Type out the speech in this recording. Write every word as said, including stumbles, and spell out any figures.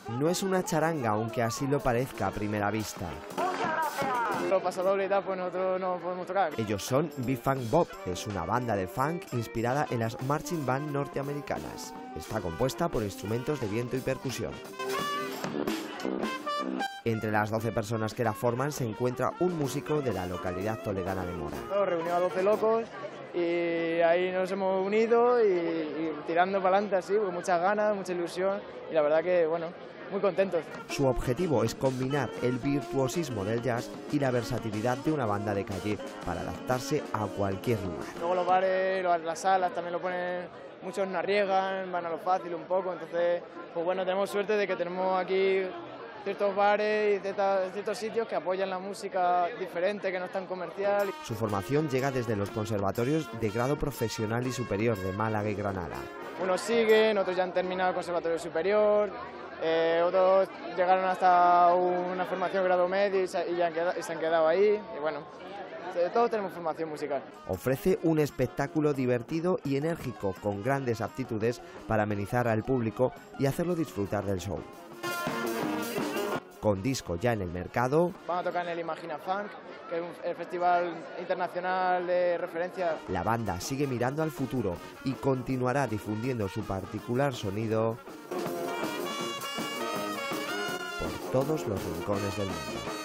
No es una charanga, aunque así lo parezca a primera vista. Los pasodobles y tal, pues nosotros no podemos tocar. Ellos son B-Funk Bob, es una banda de funk inspirada en las marching band norteamericanas. Está compuesta por instrumentos de viento y percusión. Entre las doce personas que la forman se encuentra un músico de la localidad toledana de Mora. Nos reunió a doce locos y ahí nos hemos unido y, y tirando para adelante así, con muchas ganas, mucha ilusión y la verdad que, bueno, muy contentos. Su objetivo es combinar el virtuosismo del jazz y la versatilidad de una banda de calle para adaptarse a cualquier lugar. Luego los bares, las salas también lo ponen, muchos no arriesgan, van a lo fácil un poco, entonces, pues bueno, tenemos suerte de que tenemos aquí ciertos bares y ciertos, ciertos sitios que apoyan la música diferente, que no es tan comercial. Su formación llega desde los conservatorios de grado profesional y superior de Málaga y Granada. Unos siguen, otros ya han terminado el conservatorio superior, eh, otros llegaron hasta una formación grado medio y se, y ya han quedado, y se han quedado ahí, y bueno, todos tenemos formación musical. Ofrece un espectáculo divertido y enérgico con grandes aptitudes para amenizar al público y hacerlo disfrutar del show. Con disco ya en el mercado, van a tocar en el Imagina Funk, que es un, el festival internacional de referencia. La banda sigue mirando al futuro y continuará difundiendo su particular sonido por todos los rincones del mundo.